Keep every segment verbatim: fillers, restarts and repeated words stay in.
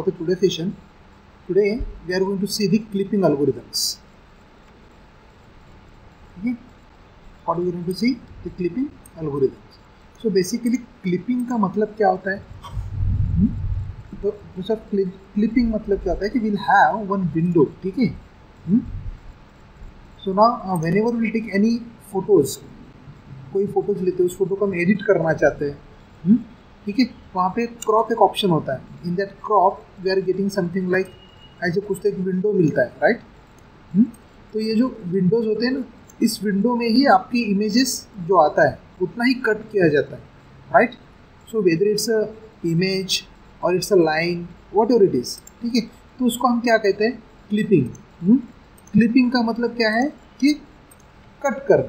the today session. Today we are going to see the clipping algorithms. Okay, what we are going to see the clipping algorithms. So basically clipping का मतलब क्या होता है? hmm? तो sir clipping मतलब क्या होता है कि we'll have one window, ठीक है? hmm? So now uh, whenever we take any photos, कोई फोटोज लेते हैं, उस फोटो को हम एडिट करना चाहते हैं, ठीक है, वहाँ पे क्रॉप एक ऑप्शन होता है. In that crop we are getting something like ऐसे कुछ तो एक विंडो मिलता है, राइट. तो ये जो विंडोज होते हैं ना, इस विंडो में ही आपकी इमेजेस जो आता है उतना ही कट किया जाता है, right. So whether it's a image or it's a line, whatever it is, ठीक है, तो उसको हम क्या कहते हैं? क्लिपिंग. क्लिपिंग का मतलब क्या है कि कट करना,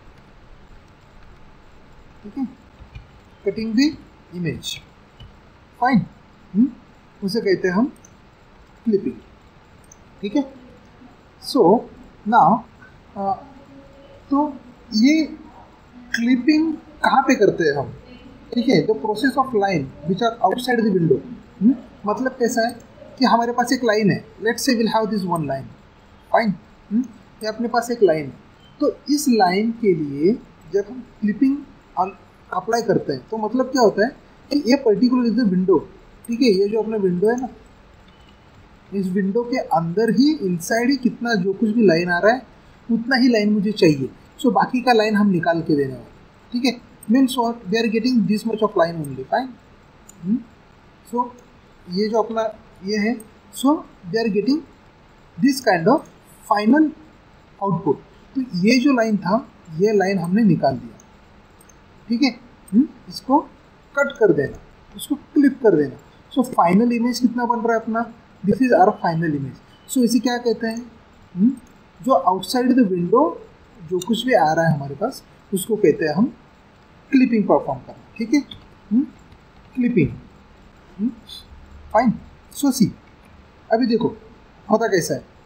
ठीक है, कटिंग द इमेज, फाइन. उसे कहते हैं हम क्लिपिंग, ठीक है. सो नाउ तो ये क्लिपिंग कहाँ पे करते हैं हम, ठीक है? The process of line which are outside the window. मतलब कैसा है कि हमारे पास एक लाइन है, let's say will have this one line, fine. ये अपने पास एक लाइन है, तो इस लाइन के लिए जब हम क्लिपिंग अप्लाई करते हैं तो मतलब क्या होता है कि ये पर्टिकुलर इज द विंडो, ठीक है. ये जो अपना विंडो है ना, इस विंडो के अंदर ही इनसाइड ही कितना जो कुछ भी लाइन आ रहा है उतना ही लाइन मुझे चाहिए. सो so, बाकी का लाइन हम निकाल के देने वाले, ठीक है. Means what, we are getting this much of line only, fine. So ये जो अपना ये है, so we are getting this kind of final output. तो ये जो लाइन था, ये लाइन हमने निकाल दिया, ठीक है. हुँ? इसको कट कर देना, इसको क्लिप कर देना. सो फाइनल इमेज कितना बन रहा है अपना? This is our final image. So इसे क्या कहते हैं? हुँ? जो आउटसाइड द विंडो जो कुछ भी आ रहा है हमारे पास, उसको कहते हैं हम क्लिपिंग परफॉर्म करना, ठीक है. Clipping, fine. सो सी, अभी देखो होता कैसा है.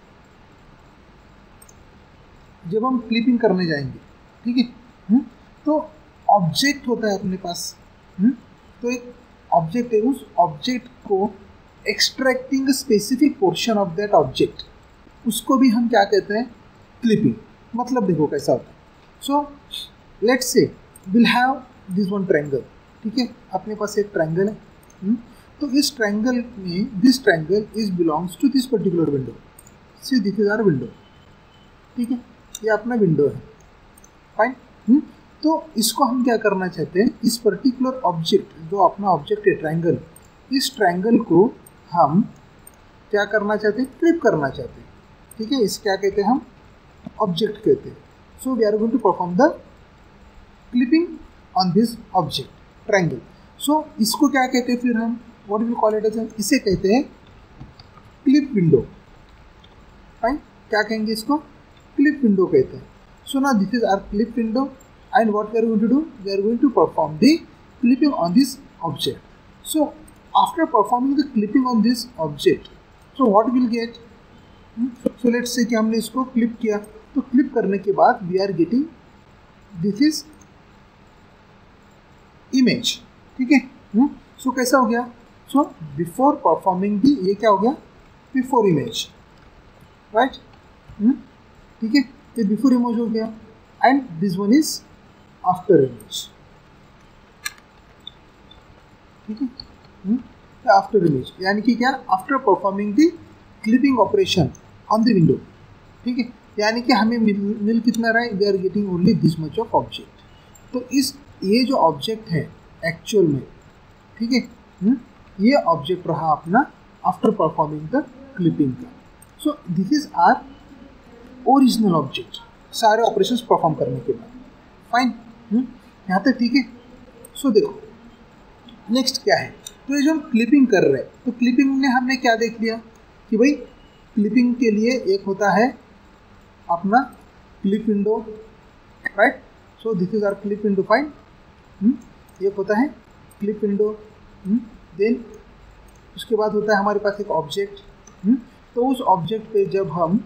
जब हम क्लिपिंग करने जाएंगे, ठीक है, तो ऑब्जेक्ट होता है अपने पास. हुँ? तो एक ऑब्जेक्ट है, उस ऑब्जेक्ट को extracting specific portion of that object, उसको भी हम क्या कहते हैं? क्लिपिंग. मतलब देखो कैसा होता है. So let's say will have this one triangle, ठीक है. अपने पास एक ट्रायंगल है. हुँ? तो इस ट्रायंगल में this triangle is belongs to this particular window. See this is our window, ठीक है. ये अपना विंडो है, फाइन. तो इसको हम क्या करना चाहते हैं? इस पर्टिकुलर ऑब्जेक्ट जो अपना ऑब्जेक्ट है ट्रायंगल, इस ट्रायंगल को हम क्या करना चाहते हैं? क्लिप करना चाहते हैं, ठीक है. इस क्या कहते हैं हम? ऑब्जेक्ट कहते हैं. So we are going to perform the clipping on this object triangle. So इसको क्या कहते हैं फिर हम? What will call it as? इसे कहते हैं क्लिप विंडो, फाइन. क्या कहेंगे इसको? क्लिप विंडो कहते हैं. So now this is our clip window. And what we are going to do? We are going to perform the clipping on this object. So after performing the clipping on this object, so what we'll get? Hmm? So let's say कि हमने इसको clip किया, तो clip करने के बाद we are getting this is image, ठीक है. hmm? So कैसा हो गया? So before performing the, ये क्या हो गया? Before image, right? hmm? ठीक है, ये before image हो गया. And this one is after image, ठीक है. आफ्टर इमेज यानी कि क्या? After performing the clipping operation on the window, ठीक है. यानी कि हमें मिल, मिल कितना रहा है? We are getting only this much of object. तो इस ये जो ऑब्जेक्ट है एक्चुअल में, ठीक है, ये ऑब्जेक्ट रहा अपना आफ्टर परफॉर्मिंग द क्लिपिंग का. So this is our original object सारे ऑपरेशंस परफॉर्म करने के बाद, फाइन. यहाँ तक ठीक है. सो देखो नेक्स्ट क्या है. तो ये जो हम क्लिपिंग कर रहे हैं, तो क्लिपिंग में हमने क्या देख लिया कि भाई क्लिपिंग के लिए एक होता है अपना clip window, right. So this is our clip window, fine. एक होता है क्लिप विंडो. देन उसके बाद होता है हमारे पास एक ऑब्जेक्ट. तो उस ऑब्जेक्ट पे जब हम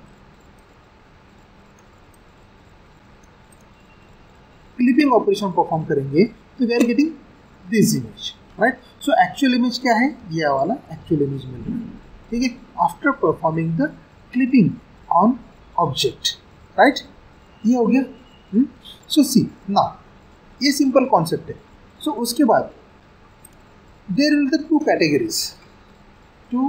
क्लिपिंग ऑपरेशन परफॉर्म करेंगे तो we are getting this image, right. So actual image क्या है, ये वाला एक्चुअल इमेज मिल रहा है, ठीक है, after performing the clipping on object, right, ये हो गया। सो सी ना, ये सिंपल कॉन्सेप्ट है। सो so, उसके बाद there will the two categories two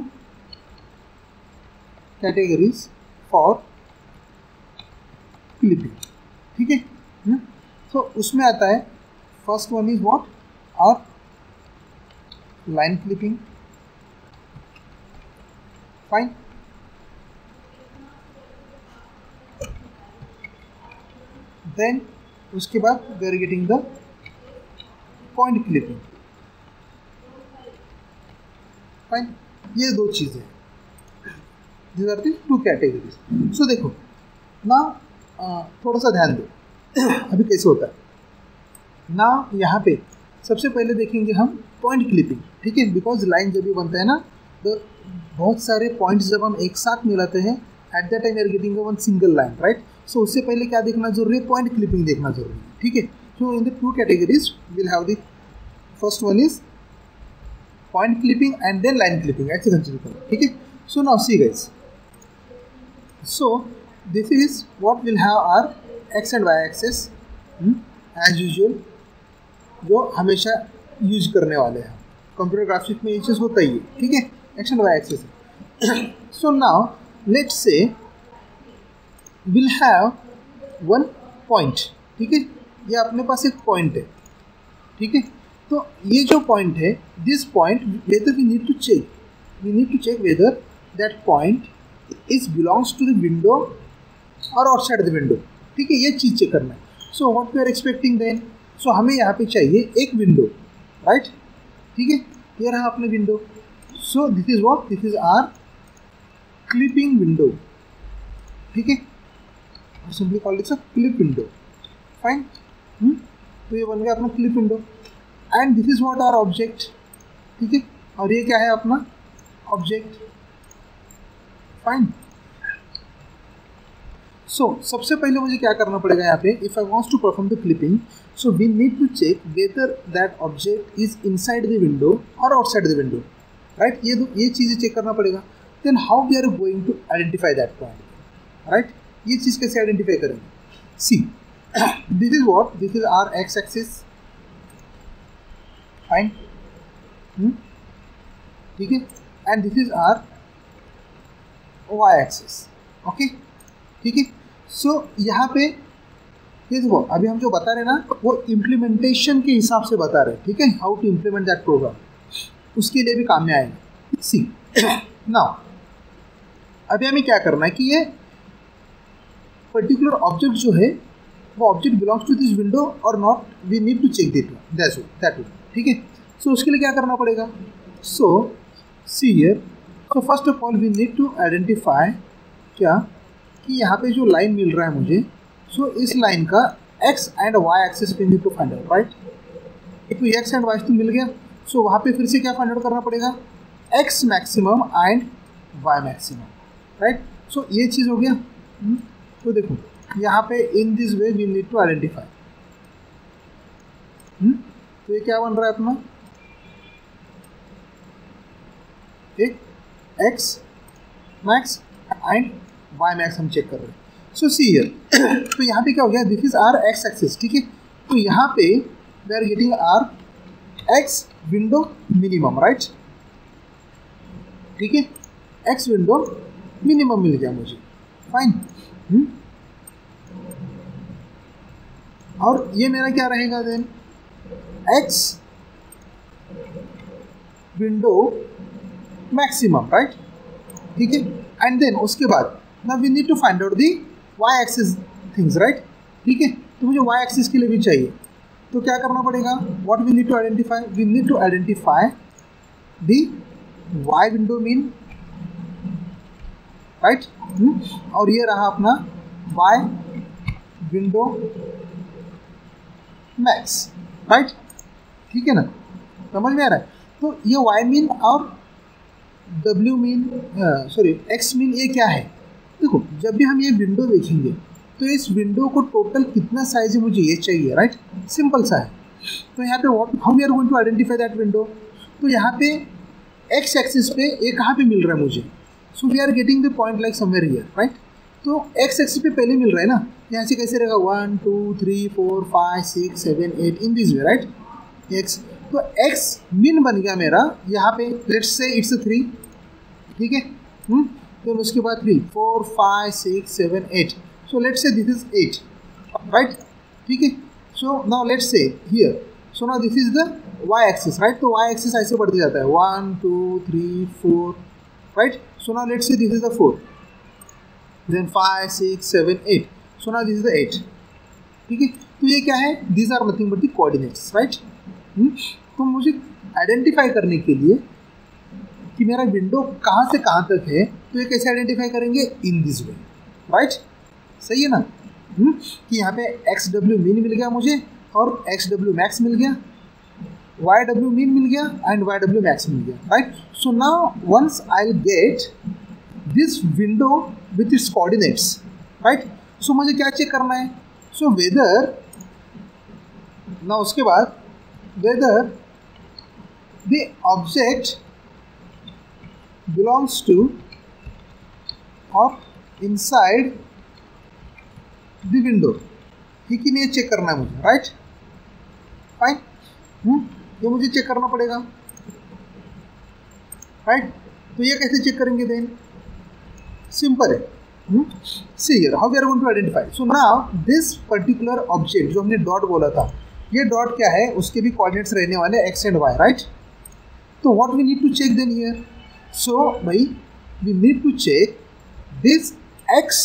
categories for clipping, ठीक है। सो so, उसमें आता है first one is what or line clipping, फाइन। देन उसके बाद we are getting the point clipping, फाइन। ये दो चीज़ें हैं, these are the two categories. So देखो ना, थोड़ा सा ध्यान दो अभी कैसे होता है ना। यहाँ पे सबसे पहले देखेंगे हम पॉइंट क्लिपिंग, ठीक है, बिकॉज लाइन जब भी बनता है ना तो बहुत सारे पॉइंट्स जब हम एक साथ मिलाते हैं at that time we are getting one single line, right. So उससे पहले क्या देखना जरूरी है, पॉइंट क्लिपिंग देखना जरूरी है, ठीक है। So in the two categories will have the first one is point clipping and then line clipping, ऐसे कंसिडर करो, ठीक है। So now see guys, so this is what will have our x and y axis as usual, जो हमेशा use करने वाले हैं computer graphics में, ये चीज़ होता ही है, ठीक है, x and y axis. So now let's say will have one point, ठीक है, ये अपने पास एक पॉइंट है, ठीक है। तो ये जो पॉइंट है, this point whether we need to check we need to check whether that point is belongs to the window और आउटसाइड द विंडो, ठीक है, ये चीज़ चेक करना है। So what we are expecting then, so हमें यहाँ पे चाहिए एक विंडो, राइट, ठीक है, ये रहा अपने window. So this is what, this is our clipping window, ठीक है, simply called it's a clip window, fine. तो ये बन गया अपना clip window and this is what our object, ठीक है, और ये क्या है अपना ऑब्जेक्ट, फाइन। सो so, सबसे पहले मुझे क्या करना पड़ेगा यहाँ पे, if I wants to perform the clipping, so we need to check whether that object is inside the window और आउटसाइड द विंडो, राइट। ये दो ये चीज़ें चेक करना पड़ेगा। Then how we are going to identify that point, right, ये चीज़ कैसे आइडेंटिफाई करेंगे। See this is what, this is our X axis, fine, ठीक है, and this is our Y axis, okay, ठीक है। सो so, यहाँ पे ये देखो, अभी हम जो बता रहे हैं ना वो इम्प्लीमेंटेशन के हिसाब से बता रहे हैं, ठीक है, how to implement that program, उसके लिए भी काम में आएगा। सी नाउ अभी हमें क्या करना है कि ये पर्टिकुलर ऑब्जेक्ट जो है वो object belongs to this window और not, we need to check that that's that one, ठीक है। सो उसके लिए क्या करना पड़ेगा, so see here, so first of all we need to identify क्या कि यहाँ पे जो लाइन मिल रहा है मुझे, सो so इस लाइन का एक्स एंड वाई एक्सिस पे need to find out, right. एक एक्स एंड वाई तो मिल गया, सो so वहाँ पे फिर से क्या फाइंड आउट करना पड़ेगा, X maximum and Y maximum, right. So ये चीज़ हो गया। तो देखो यहाँ पे in this way we need to identify, तो ये क्या बन रहा है अपना, एक X max and Y max हम चेक कर रहे हैं। सो सी हियर, तो यहाँ पे क्या हो गया, this is our X axis, ठीक है। तो यहाँ पे we are getting our X window minimum, right, ठीक है, एक्स विंडो मिनिमम मिल गया मुझे, फाइन। हुँ? और ये मेरा क्या रहेगा then, X window maximum, right, ठीक है। एंड देन उसके बाद now we need to find out the y axis things, right, ठीक है। तो मुझे y axis के लिए भी चाहिए, तो क्या करना पड़ेगा, what we need to identify, we need to identify the y window mean, right, hmm? और ये रहा अपना y window max, right, ठीक है ना, समझ में आ रहा है। तो ये y mean और w mean, sorry x mean, ये क्या है, देखो जब भी हम ये विंडो देखेंगे तो इस विंडो को टोटल कितना साइज है मुझे ये चाहिए, राइट, सिंपल सा है। तो यहाँ पे how we are going to identify that window, तो यहाँ पे एक्स एक्सिस पे ये कहाँ पे मिल रहा है मुझे, so we are getting the point like somewhere here, right. तो एक्स एक्सिस पे पहले मिल रहा है ना, यहाँ से कैसे रहेगा one two three four five six seven eight in this way, right. X तो एक्स मिन बन गया मेरा यहाँ पे, लेट्स से इट्स थ्री, ठीक है। हम्म तो उसके बाद three four five six seven eight, so let's say this is eight, right, ठीक है। So now let's say here, so now this is the Y axis, right. तो वाई एक्सिस ऐसे बढ़ते जाता है one two three four, right. So now let's say this is the four, then five six seven eight, so now this is the eight, ठीक है। तो ये क्या है, these are nothing but the coordinates, right. तो मुझे identify करने के लिए कि मेरा विंडो कहाँ से कहाँ तक है, तो ये कैसे आइडेंटिफाई करेंगे, इन दिस वे, राइट। सही है ना। हुँ? कि यहाँ पे एक्स डब्ल्यू मीन मिल गया मुझे और एक्स डब्ल्यू मैक्स मिल गया, वाई डब्ल्यू मीन मिल गया एंड वाई डब्ल्यू मैक्स मिल गया, right. So now once I will get this window with its coordinates, right. सो मुझे क्या चेक करना है, सो वेदर ना उसके बाद whether the object belongs to or inside the window, ठीक ही नहीं चेक करना है मुझे, राइट, फाइन। हम्म ये मुझे चेक करना पड़ेगा, राइट। तो ये कैसे चेक करेंगे, देन सिंपल है, see here how we are going to identify. So now this particular object जो हमने डॉट बोला था, ये डॉट क्या है, उसके भी कोऑर्डिनेट्स रहने वाले एक्स एंड वाई, राइट। तो what we need to check then here, so भाई we need to check this X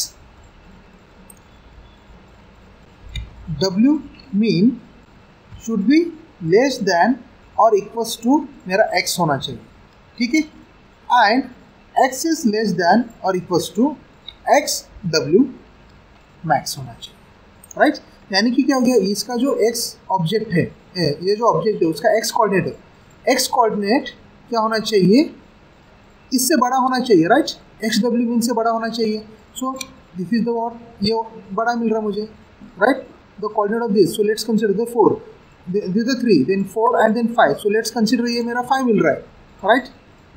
W mean should be less than और इक्वल्स टू मेरा एक्स होना चाहिए, ठीक है। And X is less than और equals to X W max होना चाहिए, राइट। यानी कि क्या हो गया, इसका जो एक्स ऑब्जेक्ट है, ये जो ऑब्जेक्ट है उसका एक्स कोऑर्डिनेट है, एक्स कोऑर्डिनेट क्या होना चाहिए, इससे बड़ा होना चाहिए, राइट। एक्स डब्ल्यू मीन से बड़ा होना चाहिए। So this is the what, ये बड़ा मिल रहा है मुझे, right. The coordinate of this, so let's consider the four, this the three, then four and then five, so let's consider ये मेरा फाइव मिल रहा है, राइट।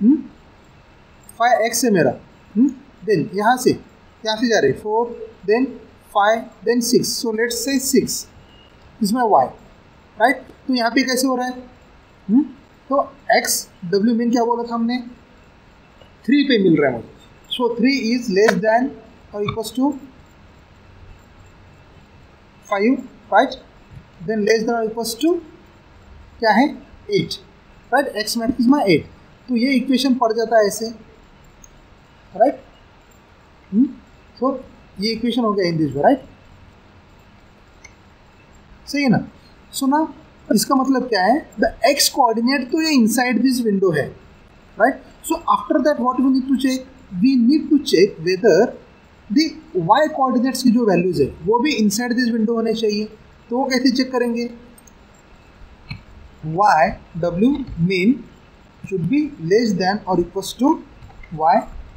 फाइव एक्स है मेरा, देन यहाँ से यहाँ से जा रहे four, then five, then six, so let's say six इसमें वाई, राइट। तो यहाँ पे कैसे हो रहा है, हुँ? तो एक्स डब्ल्यू मीन क्या बोला था हमने, थ्री पे मिल रहा है मुझे, so three is less than और equals to five, right. Then less than और इक्वल्स टू क्या है, एट, राइट। एक्स मैट्रिक्स में एट, तो ये इक्वेशन पड़ जाता है ऐसे, राइट। सो ये इक्वेशन हो गया इन दिस वे, राइट, सही है ना। सो ना इसका मतलब क्या है, द एक्स कोऑर्डिनेट तो ये इनसाइड दिस विंडो है, right. So after that what we need to check, we need to check whether the Y coordinates की जो वैल्यूज है वो भी इनसाइड दिस विंडो होने चाहिए। तो वो कैसे चेक करेंगे, Y W mean should be less than और equals to Y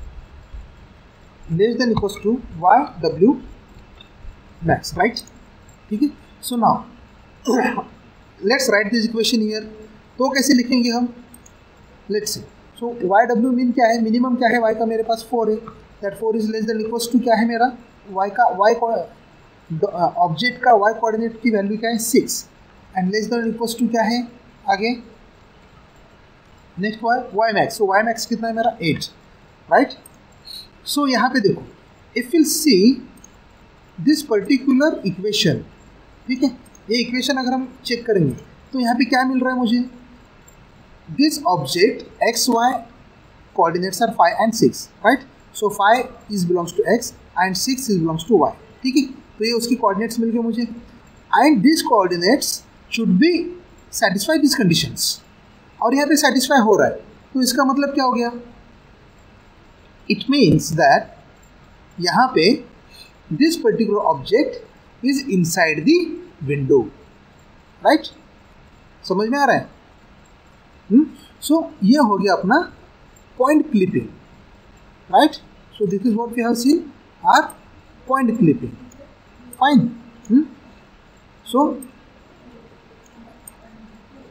less than equals to Y W max, right, ठीक है। So now let's write this equation here. तो कैसे लिखेंगे हम, let's see, so Y W mean क्या है, minimum क्या है वाई का, मेरे पास फोर है, that four is less than equals to क्या है मेरा, वाई का वाई ऑब्जेक्ट का वाई कोऑर्डिनेट की वैल्यू क्या है, six, and less than equals to क्या है आगे, next Y Y max, so Y max कितना है मेरा, एट, राइट। सो यहाँ पे देखो, if will see this particular equation, ठीक है, ये इक्वेशन अगर हम चेक करेंगे तो यहाँ पे क्या मिल रहा है मुझे, this object X Y coordinates are five and six, right. So five is belongs to X and six is belongs to Y, ठीक है। तो ये उसकी कोऑर्डिनेट्स मिल गए मुझे, and this coordinates should be satisfy this conditions, और यहाँ पे सेटिस्फाई हो रहा है। तो इसका मतलब क्या हो गया, इट मीन्स दैट यहाँ पे this particular object is inside the window, right. समझ में आ रहा है, सो so, ये हो गया अपना point clipping, right. So this is what we have seen our point clipping, fine. So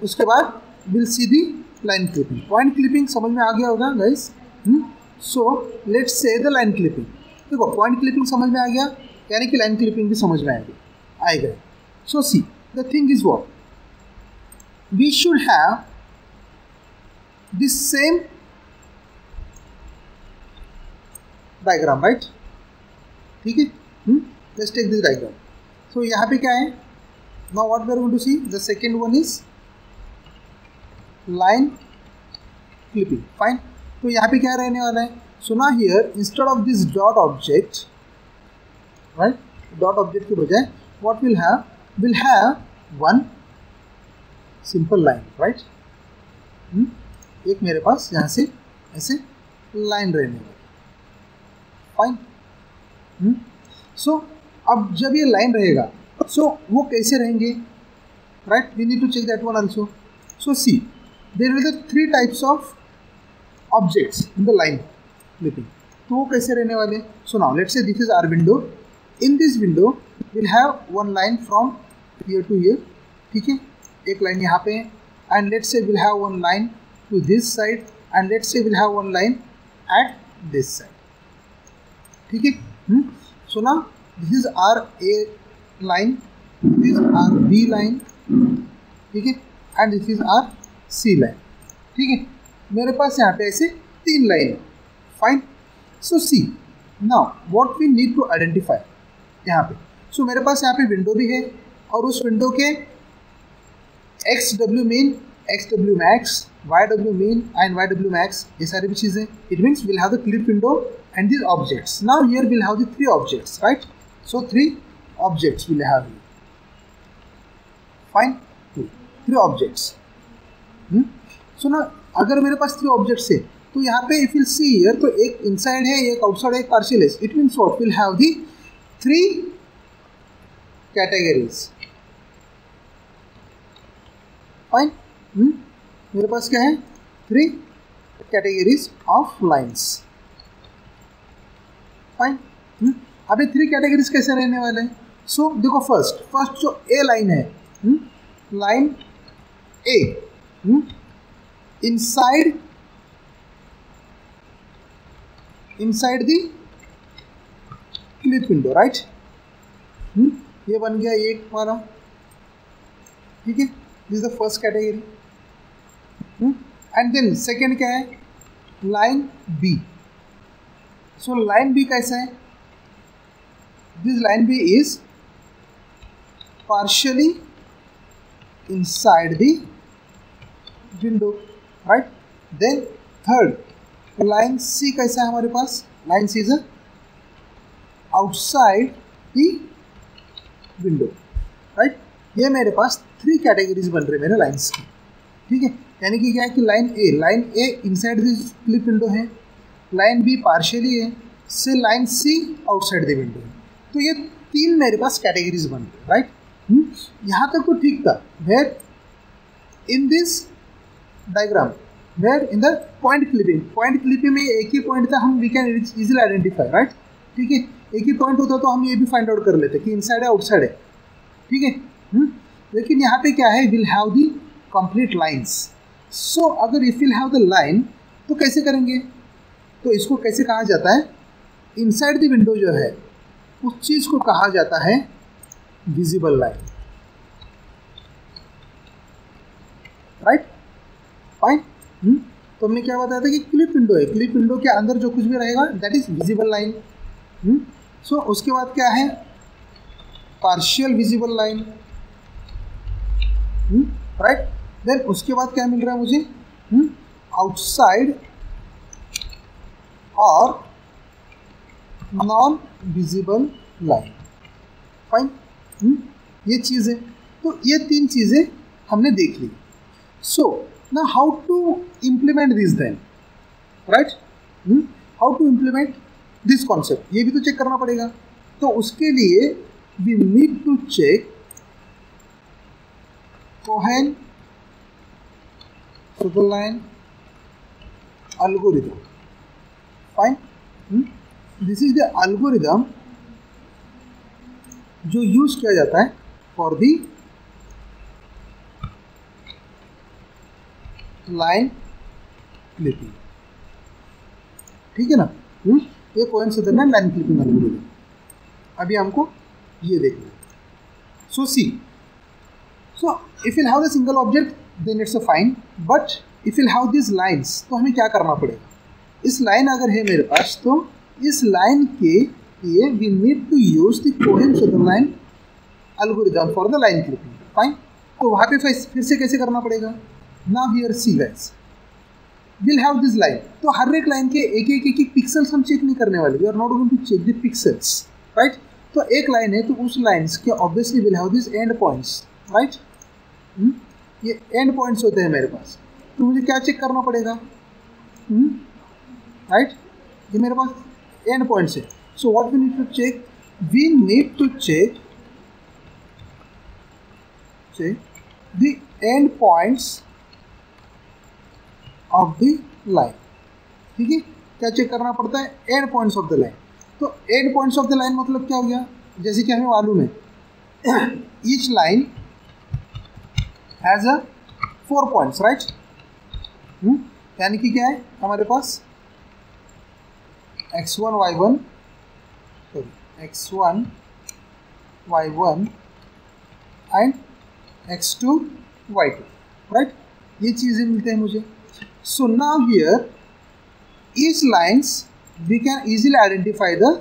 उसके बाद will see the line clipping. Point clipping समझ में आ गया होगा guys. So let's say the line clipping. देखो पॉइंट क्लिपिंग समझ में आ गया, यानी कि लाइन क्लिपिंग भी समझ में आएगी आएगा। So see the thing is what we should have this same diagram, right? ठीक है, let's take this diagram. So यहाँ पे क्या है, now what we are going to see, the second one is line clipping. Fine. तो यहाँ पे क्या रहने वाला है, सो ना here instead of this dot object, right, dot object के बजाय what will have, will have one simple line, right? एक मेरे पास यहाँ से ऐसे लाइन रहने वाली। फाइन। सो अब जब ये लाइन रहेगा, सो so, वो कैसे रहेंगे, right? We need to check that one also. So see there will be three types of objects in the line clipping. तो वो कैसे रहने वाले, so now let's say this is our window. In this window will have one line from here to here, ठीक है, एक line यहाँ पे है, and let's say will have one line to this side, and let's say will have one line at this side, ठीक है। So now this is our A line, this is our B line, ठीक है, and this is our C line, ठीक है। मेरे पास यहाँ पे ऐसे तीन लाइन है। Fine. So see now what we need to identify यहाँ पे, सो so, मेरे पास यहाँ पे विंडो भी है, और उस विंडो के X W mean, X W max, Y W mean and Y W max, ये सारी भी चीज़ें। It means will have the clip window and these objects. Now here we'll have the three objects, right? So three objects we'll have here. Fine. Two. Three objects. Hmm? So now अगर मेरे पास three objects है, तो यहाँ पे if you'll see here, तो एक inside है, एक outside है, एक partial है. It means what? We'll have the three categories. Fine. Hmm? मेरे पास क्या है? Three categories of lines. Fine. अभी थ्री कैटेगरीज कैसे रहने वाले हैं, सो so, देखो फर्स्ट फर्स्ट जो ए लाइन है, line A inside inside the clip window, right? ये बन गया एक हमारा, ठीक है, this is the first category. And then second क्या है, line B. So line B कैसा है, this line B is partially inside the window, right? Then third line C कैसा है हमारे पास, line C is outside the window, right? ये मेरे पास three categories बन रहे मेरे लाइन्स की, ठीक है। यानी कि क्या है कि line A line A inside the clip window है, लाइन बी पार्शियली है, से line C outside the window है। तो ये तीन मेरे पास कैटेगरीज बन गए, राइट? यहाँ तक तो ठीक था। Where in this diagram, where in the point clipping, point clipping में एक ही पॉइंट था, हम we can easily identify, right? ठीक है, एक ही पॉइंट होता तो हम ये भी फाइंड आउट कर लेते कि इनसाइड है आउटसाइड है, ठीक है। लेकिन यहाँ पे क्या है, will have the complete lines. So अगर if will have the line तो कैसे करेंगे, तो इसको कैसे कहा जाता है, इनसाइड द विंडो जो है उस चीज़ को कहा जाता है विजिबल लाइन, राइट? फाइन। तो हमने क्या बताया था कि क्लिप विंडो है, क्लिप विंडो के अंदर जो कुछ भी रहेगा that is visible line. So उसके बाद क्या है, partial visible line, right? Then उसके बाद क्या मिल रहा है मुझे, आउटसाइड और नॉन विजिबल लाइन। फाइन। ये चीज़ें, तो ये तीन चीज़ें हमने देख ली। सो ना how to implement this then, right? How to implement this concept, ये भी तो चेक करना पड़ेगा। तो उसके लिए we need to check Cohen Sutherland algorithm. Fine. hmm? This is the algorithm जो यूज किया जाता है फॉर दी लाइन क्लिपिंग, ठीक है ना। हुँ? ये कोइंसिडेंट लाइन क्लिपिंग एल्गोरिथम। अभी हमको ये देखना है। So see, so if you have the single object then it's a fine, but if you have this lines तो हमें क्या करना पड़ेगा। इस लाइन अगर है मेरे पास तो इस लाइन के लिए we need to use the coincident line algorithm for the line clipping, fine. तो वहाँ पे फिर से कैसे करना पड़ेगा। Now here see guys, will have this line, तो हर एक लाइन के एक एक एक एक पिक्सल्स हम चेक नहीं करने वाले, we are not going to check the pixels, right. तो एक लाइन है तो उस लाइन्स के obviously will have this end points, right. ये एंड पॉइंट्स होते हैं मेरे पास, तो मुझे क्या चेक करना पड़ेगा, राइट right? ये मेरे पास एंड पॉइंट्स है। So what we need to check, we need to check check the end points of the line, ठीक है। क्या चेक करना पड़ता है, end points of the line. तो end points of the line मतलब क्या हो गया, जैसे कि हमें मालूम है each line has a four points, right. यानी कि क्या है हमारे पास x one y one sorry x one y one and x two y two, right. ये चीज़ें मिलते हैं मुझे। So now here each lines we can easily identify the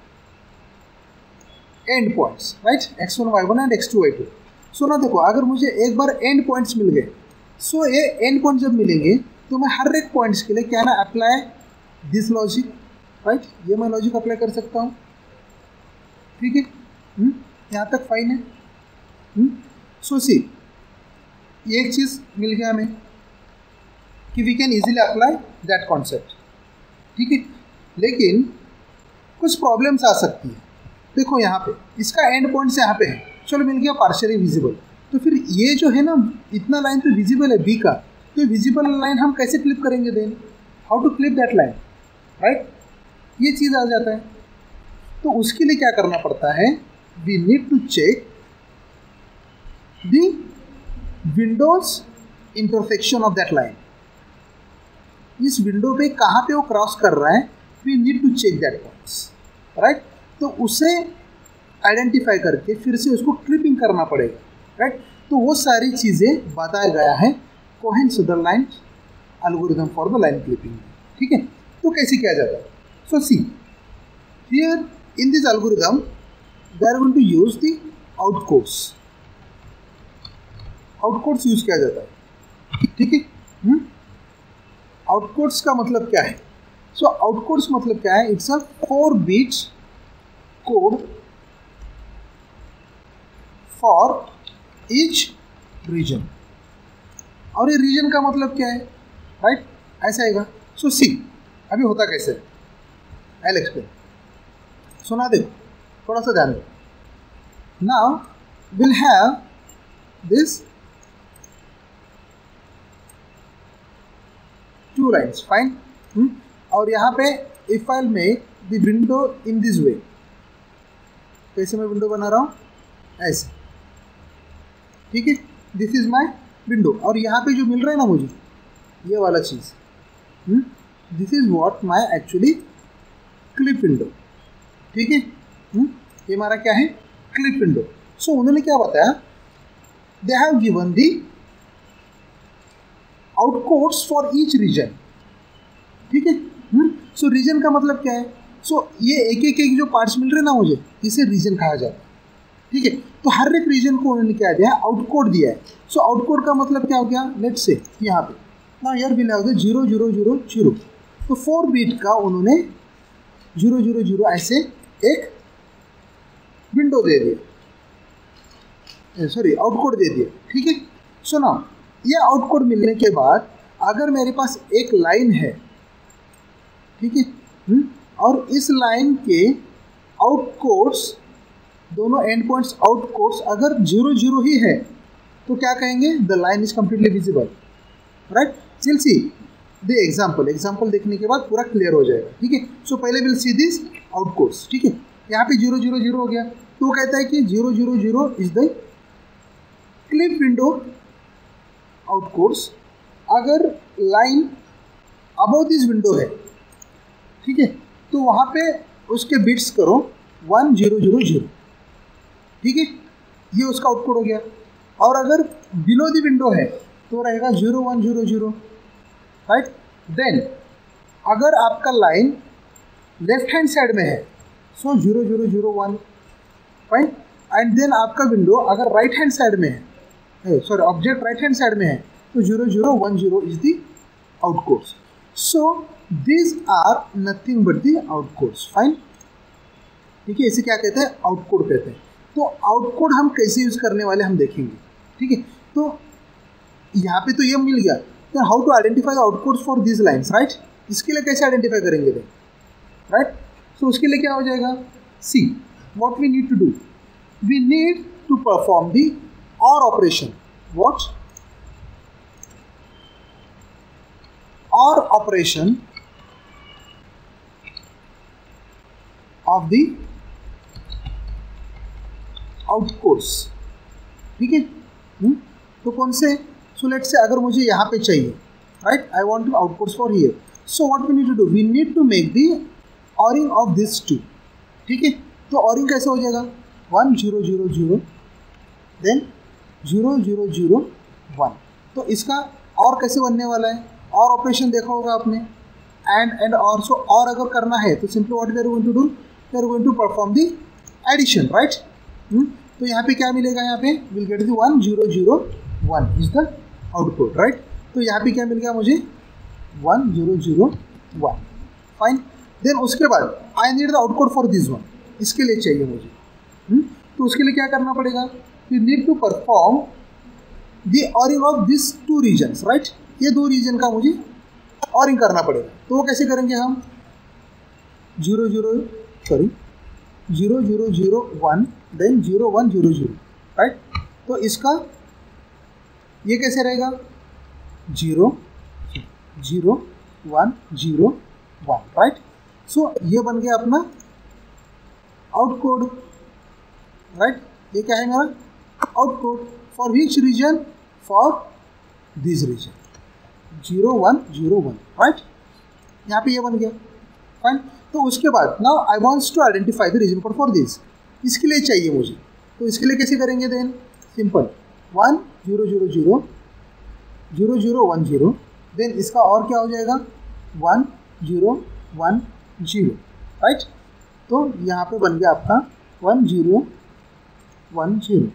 end points, right, x one y one and x two y two. So ना देखो, अगर मुझे एक बार एंड पॉइंट्स मिल गए, सो so ये एंड पॉइंट जब मिलेंगे तो मैं हर एक पॉइंट्स के लिए क्या ना अप्लाई दिस लॉजिक, राइट। ये मैं लॉजिक अप्लाई कर सकता हूँ, ठीक है। यहाँ तक फाइन है। सो सी, ये एक चीज़ मिल गया हमें कि we can easily apply that concept, ठीक है। लेकिन कुछ प्रॉब्लम्स आ सकती है। देखो यहाँ पे इसका एंड पॉइंट्स यहाँ पे है, चलो मिल गया पार्शियली विजिबल। तो फिर ये जो है ना इतना लाइन तो विजिबल है बी का, तो विजिबल लाइन हम कैसे क्लिप करेंगे then, how to clip that line, right. ये चीज़ आ जाता है। तो उसके लिए क्या करना पड़ता है, we need to check the windows intersection of that line. इस विंडो पे कहाँ पे वो क्रॉस कर रहा है, we need to check that points, right. तो उसे आइडेंटिफाई करके फिर से उसको क्लिपिंग करना पड़ेगा, राइट। तो वो सारी चीज़ें बताया गया है Cohen Sutherland line algorithm for the line clipping, ठीक है। तो कैसे किया जाता है, so see here in this algorithm they are going to use the outcodes. Outcodes use किया जाता है, ठीक है। आउटकोड्स का मतलब क्या है, सो आउटकोड्स मतलब क्या है, it's a four bits code for each region. और ये रीजन का मतलब क्या है, राइट, ऐसा आएगा। सो सी, अभी होता कैसे, आई विल एक्सप्लेन, सुना दे, थोड़ा सा ध्यान दो। Now will have this two lines, fine. और यहाँ पे if I make the window in this way, कैसे मैं विंडो बना रहा हूँ, ऐसे, ठीक है। दिस इज माई विंडो, और यहाँ पे जो मिल रहा है ना मुझे ये वाला चीज़, this is what my actually clip window, ठीक है। ये हमारा क्या है, क्लिप विंडो। सो उन्होंने क्या बताया, they have given the outcodes for each region, ठीक है। सो रीजन का मतलब क्या है, सो so, ये एक एक एक जो पार्ट्स मिल रहे हैं ना मुझे, इसे रीजन कहा जाता है, ठीक है। तो हर एक रीजन को उन्होंने क्या दिया है, आउटकोड दिया है। सो so, आउटकोड का मतलब क्या हो गया, लेट्स से यहाँ पे ना यार will have the zero zero zero zero, तो फोर बीट का उन्होंने जीरो जीरो जीरो ऐसे एक विंडो दे दिया, सॉरी आउटकोड दे दिया, ठीक है। सो ना ये आउटकोड मिलने के बाद अगर मेरे पास एक लाइन है, ठीक है, और इस लाइन के आउटकोड्स दोनों एंड पॉइंट्स आउटकोड्स अगर जीरो जीरो ही है तो क्या कहेंगे, the line is completely visible, right. Chill see the example, example देखने के बाद पूरा क्लियर हो जाएगा, ठीक है। सो पहले विल सी दिस आउटकोड्स, ठीक है। यहाँ पे जीरो जीरो जीरो हो गया, तो वो कहता है कि zero zero zero is the clip window outcodes. अगर लाइन अबव दिस विंडो है, ठीक है, तो वहाँ पे उसके बिट्स करो वन जीरो जीरो जीरो, ठीक है, ये उसका आउटपुट हो गया। और अगर बिलो द विंडो है तो रहेगा zero one zero zero, right. Then अगर आपका लाइन लेफ्ट हैंड साइड में है so zero zero zero one, fine. And then आपका विंडो अगर राइट हैंड साइड में है, sorry object right hand side में है तो zero zero one zero is the outputs. So this are nothing but the outputs, fine, ठीक है। इसे क्या कहते हैं? आउटपुट कहते हैं। तो आउटपुट हम कैसे यूज़ करने वाले हम देखेंगे, ठीक है। तो यहाँ पे तो ये मिल गया, तो how to identify outputs for this lines, right. इसके लिए कैसे आइडेंटिफाई करेंगे देन, राइट। सो उसके लिए क्या हो जाएगा, see what we need to do, we need to perform the OR operation, what OR operation of the outputs, ठीक है। तो कौन से, सो लेट्स से अगर मुझे यहाँ पे चाहिए, right, I want to outputs for here, so what we need to do, we need to make the ORing of this two, ठीक है। तो ऑरिंग कैसे हो जाएगा, one zero zero zero then zero zero zero one. तो इसका और कैसे बनने वाला है, और ऑपरेशन देखा होगा आपने, एंड एंड और। सो और अगर करना है तो simply what we are going to do, we are going to perform the addition, right. तो यहाँ पे क्या मिलेगा, यहाँ पे will get the one zero zero one is the output, right. तो यहाँ पे क्या मिल गया मुझे, one zero zero one, fine. Then उसके बाद I need the output for this one, इसके लिए चाहिए मुझे, हुँ? तो उसके लिए क्या करना पड़ेगा, we need to perform the ORing of this two regions, right. ये दो रीजन का मुझे ऑरिंग करना पड़ेगा। तो वो कैसे करेंगे हम, zero zero sorry zero zero zero one then zero one zero zero, right. तो इसका ये कैसे रहेगा, zero zero one zero one, right. So ये बन गया अपना आउट कोड, राइट। ये क्या है मेरा out code, for which region, for this region, zero one zero one, right. यहाँ पे ये बन गया, फाइन। तो उसके बाद now I wants to identify the region code for this, इसके लिए चाहिए मुझे। तो इसके लिए कैसे करेंगे then, simple one zero zero zero zero zero one zero, then इसका और क्या हो जाएगा, one zero one zero, right. तो यहाँ पे बन गया आपका one zero one zero,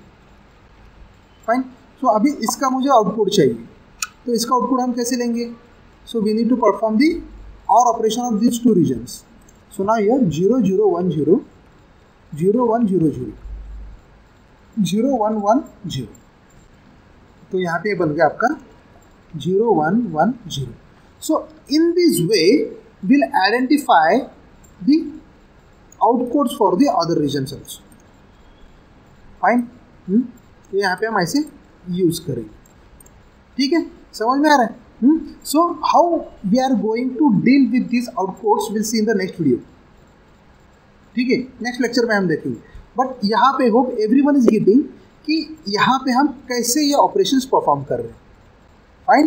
fine. So अभी इसका मुझे आउटपुट चाहिए, तो इसका आउटपुट हम कैसे लेंगे, so we need to perform the OR operation of this two regions. So now here zero zero one zero zero one zero zero zero one one zero, तो यहाँ पे बन गया आपका zero one one zero. So in this way will identify the outputs for the other regions also, fine. तो यहाँ पे हम ऐसे यूज़ करेंगे, ठीक है, समझ में आ रहा है। So how we are going to deal with this outputs will see in the next video, ठीक है, नेक्स्ट लेक्चर में हम देखेंगे। बट यहाँ पे होप एवरीवन इज गेटिंग कि यहाँ पे हम कैसे ये ऑपरेशंस परफॉर्म कर रहे हैं, fine,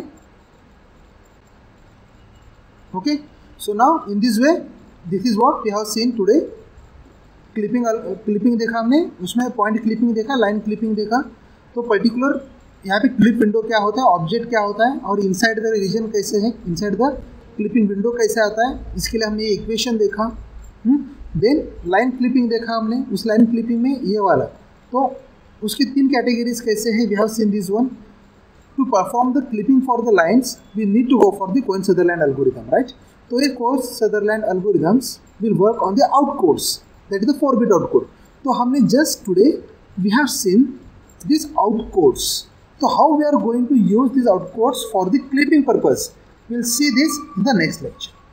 okay. So now in this way this is what we have seen today. Clipping clipping देखा हमने, उसमें पॉइंट क्लिपिंग देखा, लाइन क्लिपिंग देखा। तो पर्टिकुलर यहाँ पे क्लिप विंडो क्या होता है, ऑब्जेक्ट क्या होता है, और इनसाइड द रीजन कैसे है, इनसाइड द क्लिपिंग विंडो कैसे आता है, इसके लिए हमने ये इक्वेशन देखा। देन लाइन क्लिपिंग देखा हमने, उस लाइन क्लिपिंग में ये वाला, तो उसकी तीन कैटेगरीज कैसे हैं, we have seen this one. To perform the clipping for the lines we need to go for the Cohen Sutherland algorithm, right. तो ये Cohen Sutherland algorithms will work on the out codes, that is the four bit out code. तो हमने just today we have seen this out codes. So how we are going to use these outputs for the clipping purpose, we'll see this in the next lecture.